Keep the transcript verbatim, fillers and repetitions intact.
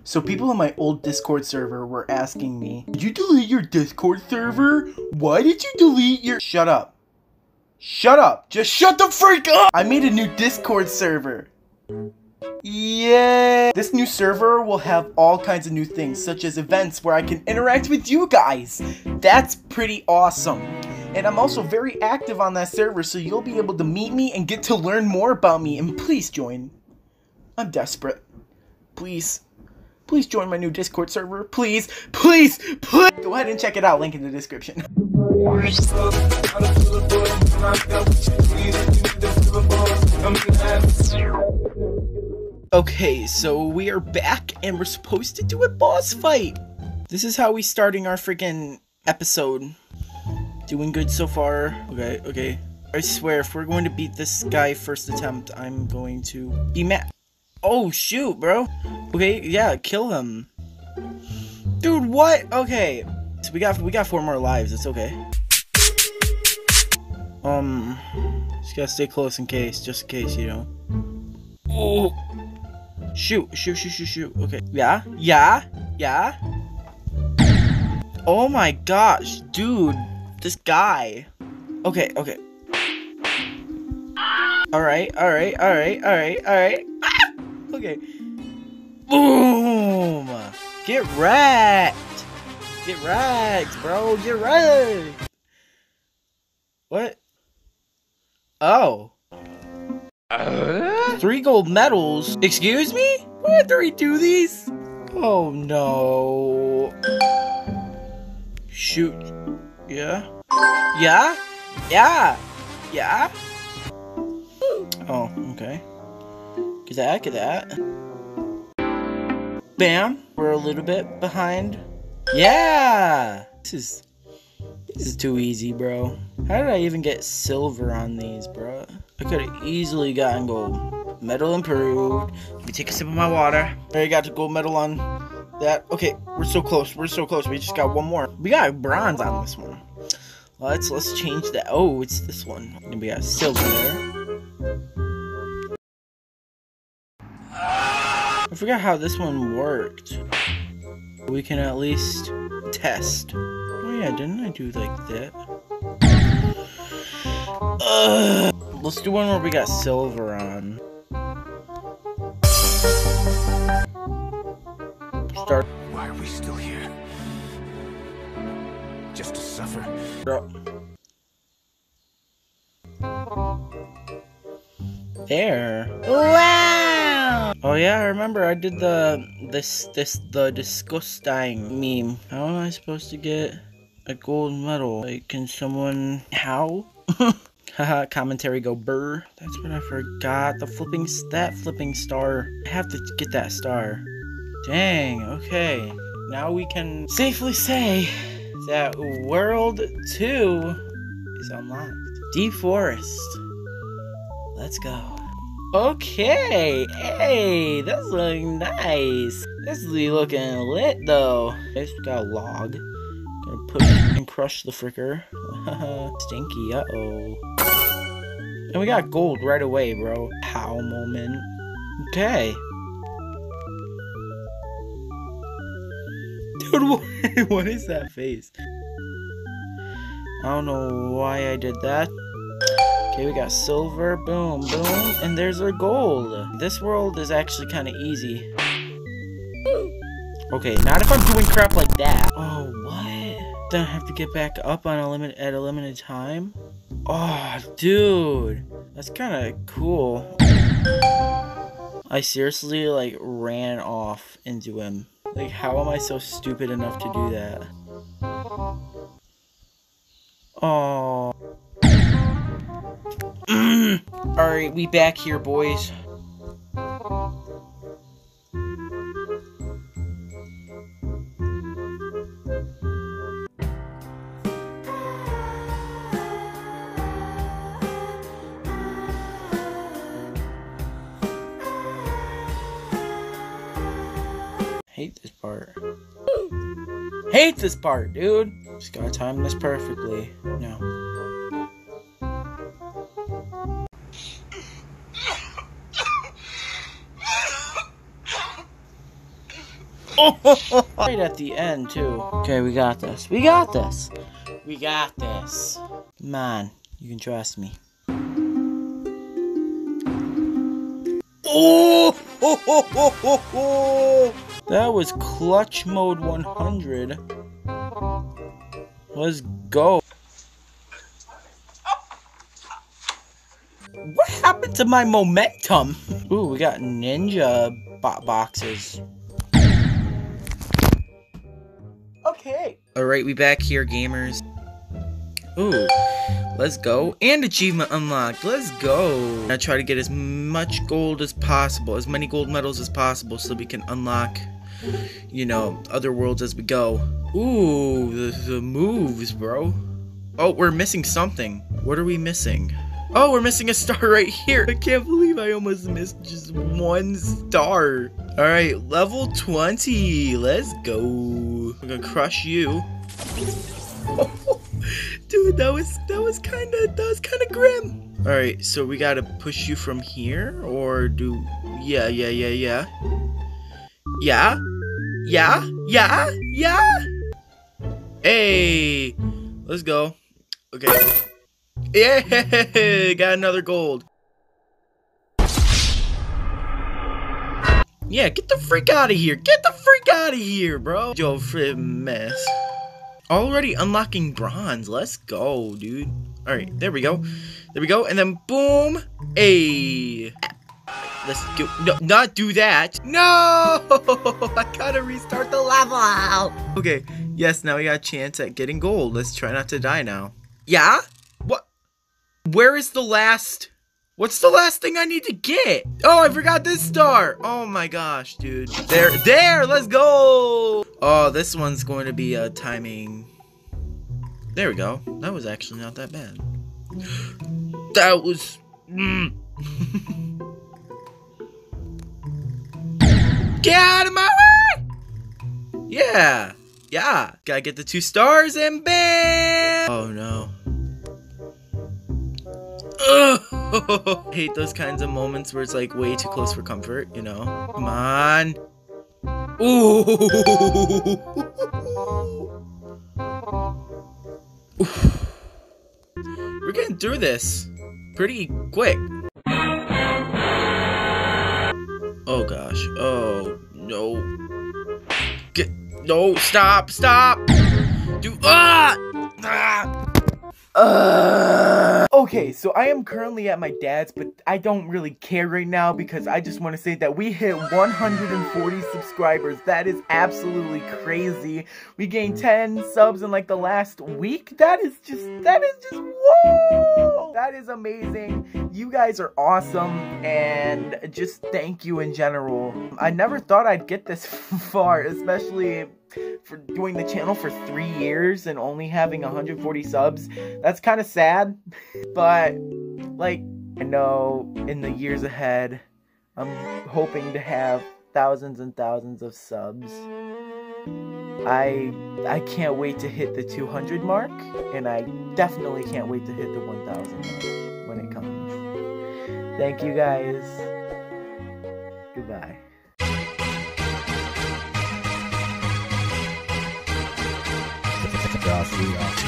So people on my old Discord server were asking me, did you delete your Discord server? Why did you delete your- Shut up. Shut up. Just shut the freak up! I made a new Discord server. Yay! This new server will have all kinds of new things, such as events where I can interact with you guys. That's pretty awesome. And I'm also very active on that server, so you'll be able to meet me and get to learn more about me. And please join. I'm desperate. Please. Please join my new Discord server. Please, please, please. Go ahead and check it out. Link in the description. Okay, so we are back and we're supposed to do a boss fight. This is how we starting our freaking episode. Doing good so far. Okay, okay. I swear, if we're going to beat this guy first attempt, I'm going to be mad. Oh, shoot, bro. Okay, yeah, kill him. Dude, what? Okay. So we got we got four more lives. It's okay. Um, just gotta stay close in case, just in case, you know. Oh. Shoot, shoot, shoot, shoot, shoot. Okay. Yeah, yeah, yeah. Oh my gosh, dude. This guy. Okay, okay. Alright, alright, alright, alright, alright. Ah! Okay. Boom! Get wrecked! Get wrecked, bro! Get wrecked! What? Oh. Uh? Three gold medals? Excuse me? What? Did we do these? Oh no. Shoot. Yeah? Yeah? Yeah? Yeah? Oh, okay. Get that, get that. Bam! We're a little bit behind. Yeah! This is... This is too easy, bro. How did I even get silver on these, bro? I could have easily gotten gold. Medal improved. Let me take a sip of my water. I got the gold medal on that. Okay, we're so close. We're so close. We just got one more. We got bronze on this one. Let's let's change that. Oh, it's this one. And we got silver there. I forgot how this one worked. We can at least test. Oh yeah, didn't I do like that? Uh, let's do one where we got silver on. Start. Why are we still here? Just to suffer? There. Wow! Oh yeah, I remember I did the this this the disgusting meme. How am I supposed to get a gold medal? Like, can someone how? Haha, commentary go burr. That's what I forgot. The flipping that flipping star. I have to get that star. Dang. Okay. Now we can safely say that World Two is unlocked. Deep Forest. Let's go. Okay, hey, that's looking nice. This is looking lit though. It's got a log. Gonna push and crush the fricker. Stinky, uh oh. And we got gold right away, bro. How moment. Okay. Dude, what, what is that face? I don't know why I did that. Okay, we got silver, boom, boom, and there's our gold. This world is actually kind of easy. Okay, not if I'm doing crap like that. Oh, what? Then I have to get back up on a limit at a limited time? Oh, dude, that's kind of cool. I seriously, like, ran off into him. Like, how am I so stupid enough to do that? Oh. Mm. Alright, we back here, boys. Hate this part. Hate this part, dude. Just gotta time this perfectly. No. Oh, right at the end, too. Okay, we got this. We got this. We got this. Man, you can trust me. Oh! Ho, ho, ho, ho, ho. That was clutch mode one hundred. Let's go. What happened to my momentum? Ooh, we got ninja bo boxes. Okay. Alright, we back here, gamers. Ooh, let's go. And achievement unlocked. Let's go. I try to get as much gold as possible, as many gold medals as possible, so we can unlock, you know, other worlds as we go. Ooh, the, the moves, bro. Oh, we're missing something. What are we missing? Oh, we're missing a star right here. I can't believe I almost missed just one star. All right, level twenty. Let's go. I'm gonna crush you. Dude, that was that was kind of that was kind of grim. All right, so we gotta push you from here, or do? Yeah, yeah, yeah, yeah. Yeah, yeah, yeah, yeah. Hey, let's go. Okay. Yeah, got another gold. Yeah, get the freak out of here. Get the freak out of here, bro. Joe Frit mess. Already unlocking bronze. Let's go, dude. All right, there we go. There we go. And then boom. Hey. Let's go. No, not do that. No. I gotta restart the level. Okay. Yes, now we got a chance at getting gold. Let's try not to die now. Yeah? What? Where is the last? What's the last thing I need to get? Oh, I forgot this star. Oh my gosh, dude. There, there, let's go. Oh, this one's going to be a timing. There we go. That was actually not that bad. That was... Mm. Get out of my way! Yeah, yeah. Gotta get the two stars and bam! Oh no. Ugh. I hate those kinds of moments where it's like way too close for comfort, you know? Come on. Ooh. We're getting through this pretty quick. Oh gosh. Oh no. Get no, stop, stop. Do ah! Ah! Uh, okay, so I am currently at my dad's, but I don't really care right now because I just want to say that we hit one hundred forty subscribers. That is absolutely crazy. We gained ten subs in like the last week. That is just, that is just, whoa! That is amazing. You guys are awesome, and just thank you in general. I never thought I'd get this far, especially for doing the channel for three years and only having one hundred forty subs. That's kind of sad, but like, I know in the years ahead I'm hoping to have thousands and thousands of subs. I I can't wait to hit the two hundred mark, and I definitely can't wait to hit the one thousand mark when it comes. Thank you guys. Goodbye. Garcia.